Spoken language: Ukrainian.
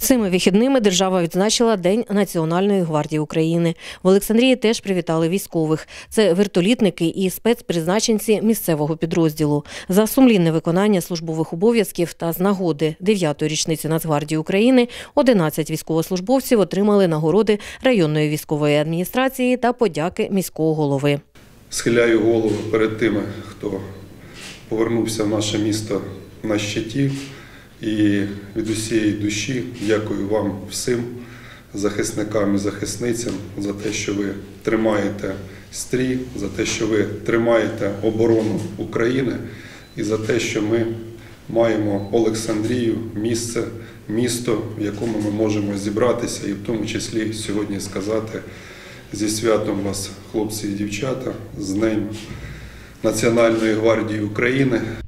Цими вихідними держава відзначила День Національної гвардії України. В Олександрії теж привітали військових. Це вертолітники і спецпризначенці місцевого підрозділу. За сумлінне виконання службових обов'язків та з нагоди 9-ї річниці Нацгвардії України 11 військовослужбовців отримали нагороди районної військової адміністрації та подяки міського голови. Схиляю голову перед тими, хто повернувся в наше місто на щиті. І від усієї душі дякую вам всім, захисникам і захисницям, за те, що ви тримаєте стрій, за те, що ви тримаєте оборону України і за те, що ми маємо Олександрію, місто, в якому ми можемо зібратися і в тому числі сьогодні сказати зі святом вас, хлопці і дівчата, з Днем Національної гвардії України.